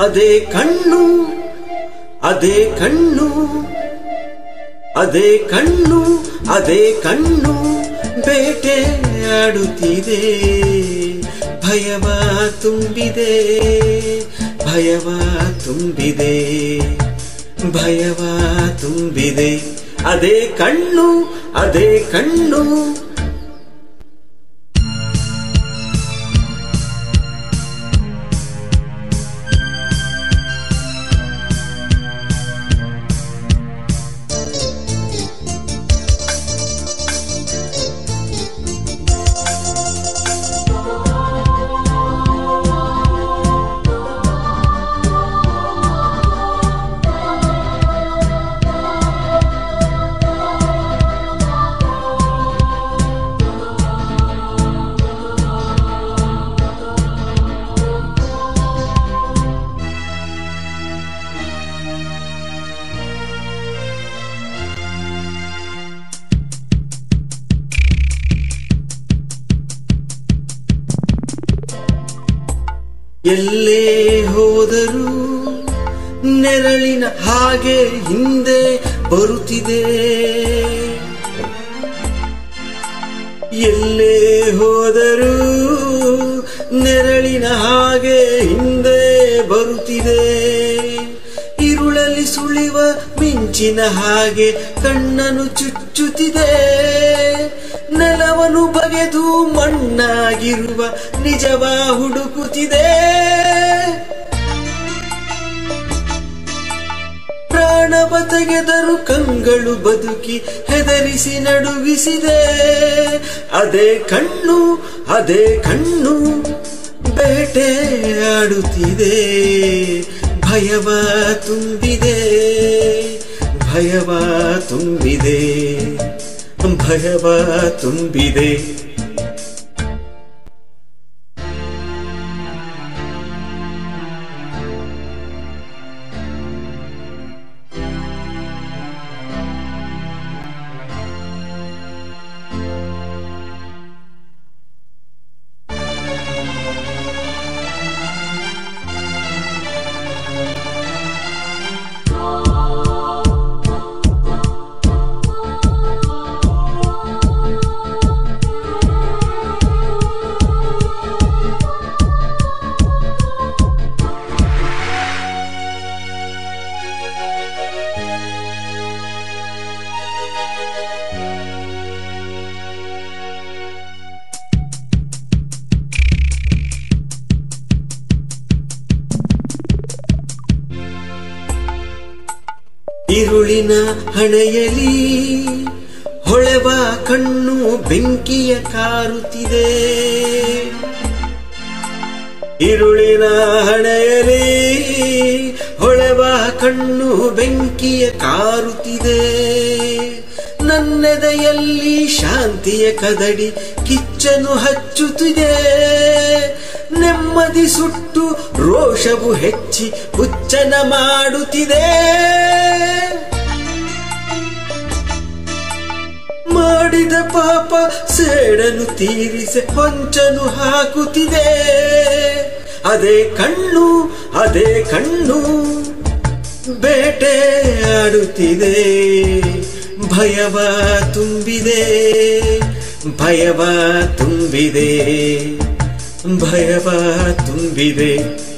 ಅದೇ ಕಣ್ಣು ಅದೇ ಕಣ್ಣು ಅದೇ ಕಣ್ಣು ಅದೇ ಕಣ್ಣು ಬೇಟೆಯಾಡುತ್ತಿದೆ ಭಯವ ತುಂಬಿದೆ ಭಯವ ತುಂಬಿದೆ ಭಯವ ತುಂಬಿದೆ ಅದೇ ಕಣ್ಣು ಅದೇ ಕಣ್ಣು ಎಲ್ಲೇ ಹೋದರೂ ನೆರಳಿನ ಹಾಗೆ ಹಿಂದೆ ಬರುತ್ತಿದೆ ಎಲ್ಲೇ ಹೋದರೂ ನೆರಳಿನ ಹಾಗೆ ಹಿಂದೆ ಬರುತ್ತಿದೆ ಇರುಳಲ್ಲಿ ಸುಳಿವ ಮಿಂಚಿನ ಹಾಗೆ ಕಣ್ಣನ್ನು ಚುಚ್ಚುತ್ತಿದೆ ನೆಲವನ್ನು ಬಗೆದು ಮಣ್ಣಾಗಿರುವ ನಿಜವ ಹುಡುಕುತ್ತಿದೆ ಪ್ರಾಣವ ತೆಗೆದರು ಕಂಗಳು ಬದುಕಿ ಹೆದರಿಸಿ ನಡುಗಿಸಿದೆ ಅದೇ ಕಣ್ಣು ಅದೇ ಕಣ್ಣು ಬೇಟೆಯಾಡುತ್ತಿದೆ ಭಯವ ತುಂಬಿದೆ ಭಯವ ತುಂಬಿದೆ ಭಯವ ತುಂಬಿದೆ ಇರುಳಿನ ಹಣೆಯಲಿ ಹೊಳೆವ ಕಣ್ಣು ಬೆಂಕಿಯ ಕಾರುತ್ತಿದೆ ಇರುಳಿನ ಹಣೆಯಲಿ ಹೊಳೆವ ಕಣ್ಣು ಬೆಂಕಿಯ ಕಾರುತ್ತಿದೆ ನನ್ನೆದೆಯಲ್ಲಿ ಶಾಂತಿಯ ಕದಡಿ ಕಿಚ್ಚನು ಹಚ್ಚುತ್ತಿದೆ ನೆಮ್ಮದಿ ಸುಟ್ಟು ರೋಷವು ಹೆಚ್ಚಿ ಹುಚ್ಚನ ಮಾಡುತ್ತಿದೆ ಮಾಡಿದ ಪಾಪ ಸೇಡನು ತೀರಿಸಿ ಹೊಂಚನು ಹಾಕುತ್ತಿದೆ ಅದೇ ಕಣ್ಣು ಅದೇ ಕಣ್ಣು ಬೇಟೆಯಾಡುತ್ತಿದೆ ಭಯವ ತುಂಬಿದೆ ಭಯವ ತುಂಬಿದೆ ಭಯವ ತುಂಬಿದೆ